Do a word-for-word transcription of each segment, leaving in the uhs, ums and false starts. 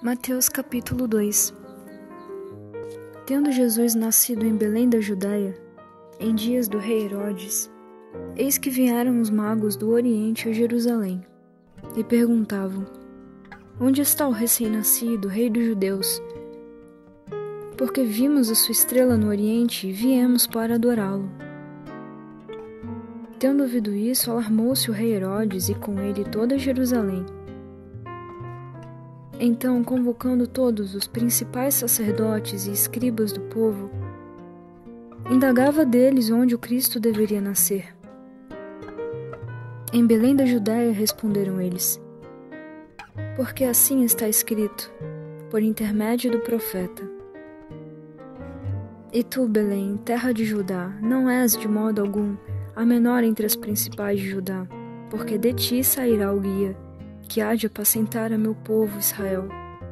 Mateus capítulo dois. Tendo Jesus nascido em Belém da Judéia, em dias do rei Herodes, eis que vieram os magos do Oriente a Jerusalém, e perguntavam: Onde está o recém-nascido, rei dos judeus? Porque vimos a sua estrela no Oriente e viemos para adorá-lo. Tendo ouvido isso, alarmou-se o rei Herodes e com ele toda Jerusalém. Então, convocando todos os principais sacerdotes e escribas do povo, indagava deles onde o Cristo deveria nascer. Em Belém da Judéia, responderam eles, porque assim está escrito, por intermédio do profeta. E tu, Belém, terra de Judá, não és de modo algum a menor entre as principais de Judá, porque de ti sairá o guia, que há de apacentar a meu povo Israel.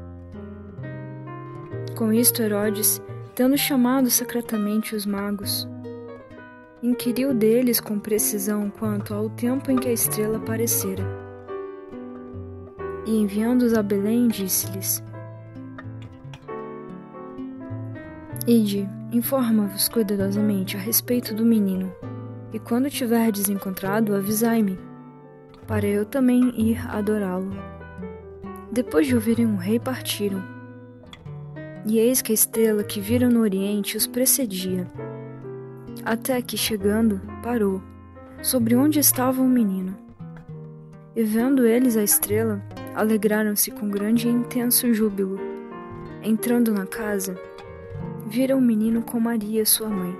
Com isto Herodes, tendo chamado secretamente os magos, inquiriu deles com precisão quanto ao tempo em que a estrela aparecera. E enviando-os a Belém, disse-lhes: Ide, informa-vos cuidadosamente a respeito do menino, e quando tiverdes encontrado, avisai-me, para eu também ir adorá-lo. Depois de ouvirem um rei, partiram. E eis que a estrela que viram no oriente os precedia, até que, chegando, parou, sobre onde estava o menino. E vendo eles a estrela, alegraram-se com grande e intenso júbilo. Entrando na casa, viram o menino com Maria, sua mãe.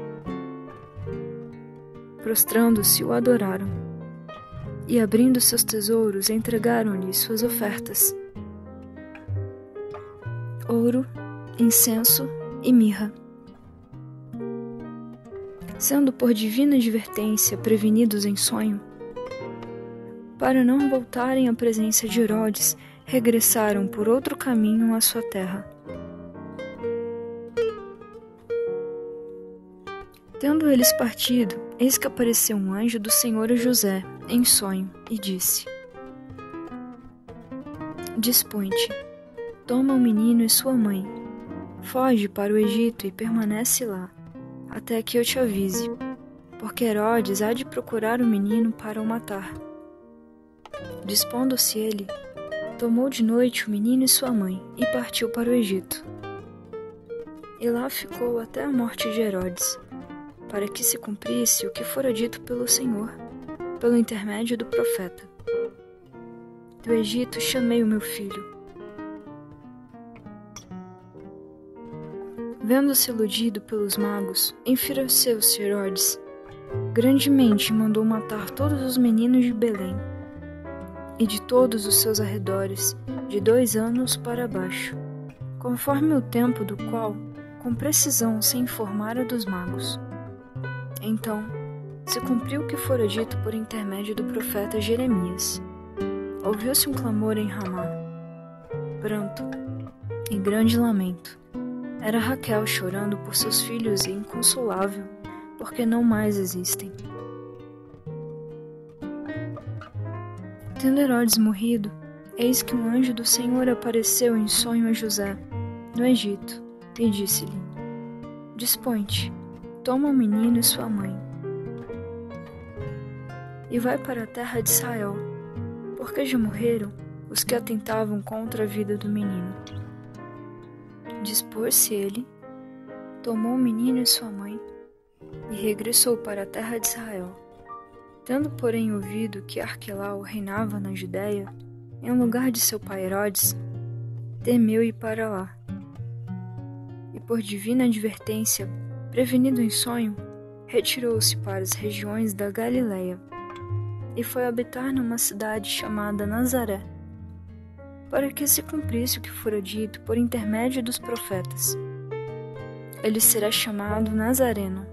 Prostrando-se, o adoraram. E abrindo seus tesouros, entregaram-lhe suas ofertas: ouro, incenso e mirra. Sendo por divina advertência prevenidos em sonho, para não voltarem à presença de Herodes, regressaram por outro caminho à sua terra. Tendo eles partido, eis que apareceu um anjo do Senhor a José, em sonho, e disse: Dispõe-te, toma o menino e sua mãe, foge para o Egito e permanece lá, até que eu te avise, porque Herodes há de procurar o menino para o matar. Dispondo-se ele, tomou de noite o menino e sua mãe, e partiu para o Egito. E lá ficou até a morte de Herodes, para que se cumprisse o que fora dito pelo Senhor, pelo intermédio do profeta: Do Egito chamei o meu filho. Vendo-se iludido pelos magos, enfureceu-se Herodes grandemente e mandou matar todos os meninos de Belém e de todos os seus arredores, de dois anos para baixo, conforme o tempo do qual, com precisão, se informara dos magos. Então, se cumpriu o que fora dito por intermédio do profeta Jeremias. Ouviu-se um clamor em Ramá, pranto e grande lamento. Era Raquel chorando por seus filhos e inconsolável, porque não mais existem. Tendo Herodes morrido, eis que um anjo do Senhor apareceu em sonho a José, no Egito, e disse-lhe: Dispõe-te, toma o menino e sua mãe, e vai para a terra de Israel, porque já morreram os que atentavam contra a vida do menino. Dispôs-se ele, tomou o menino e sua mãe, e regressou para a terra de Israel. Tendo, porém, ouvido que Arquelau reinava na Judéia, em lugar de seu pai Herodes, temeu ir para lá. E por divina advertência, prevenido em sonho, retirou-se para as regiões da Galiléia, e foi habitar numa cidade chamada Nazaré, para que se cumprisse o que fora dito por intermédio dos profetas: Ele será chamado Nazareno.